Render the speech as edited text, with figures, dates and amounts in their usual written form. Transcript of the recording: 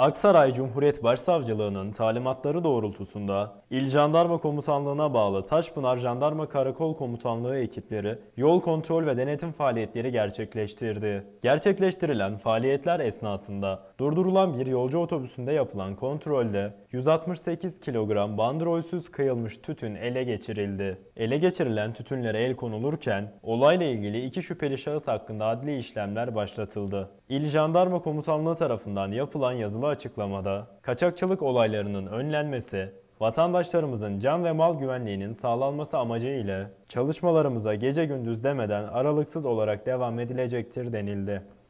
Aksaray Cumhuriyet Başsavcılığı'nın talimatları doğrultusunda İl Jandarma Komutanlığı'na bağlı Taşpınar Jandarma Karakol Komutanlığı ekipleri yol kontrol ve denetim faaliyetleri gerçekleştirdi. Gerçekleştirilen faaliyetler esnasında durdurulan bir yolcu otobüsünde yapılan kontrolde 168 kilogram bandrolsüz kıyılmış tütün ele geçirildi. Ele geçirilen tütünlere el konulurken olayla ilgili iki şüpheli şahıs hakkında adli işlemler başlatıldı. İl Jandarma Komutanlığı tarafından yapılan yazılı açıklamada, kaçakçılık olaylarının önlenmesi, vatandaşlarımızın can ve mal güvenliğinin sağlanması amacıyla çalışmalarımıza gece gündüz demeden aralıksız olarak devam edilecektir denildi.